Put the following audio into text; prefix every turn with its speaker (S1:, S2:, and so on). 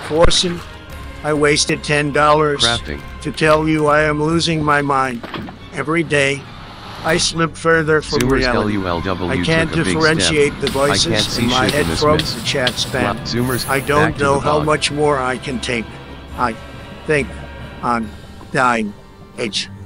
S1: Forsen, I wasted $10
S2: Crafting.
S1: to tell you I am losing my mind. Every day, I slip further from
S2: Zoomers
S1: reality.
S2: LULW
S1: I can't
S2: took a big
S1: differentiate
S2: step.
S1: the
S2: I can't
S1: voices
S2: see
S1: in my
S2: shit in
S1: head
S2: this
S1: from
S2: mess.
S1: the chat spam.
S2: Zoomers,
S1: I
S2: back
S1: don't
S2: to
S1: know
S2: the
S1: how
S2: bog.
S1: much more I can take. I think I'm dying. H.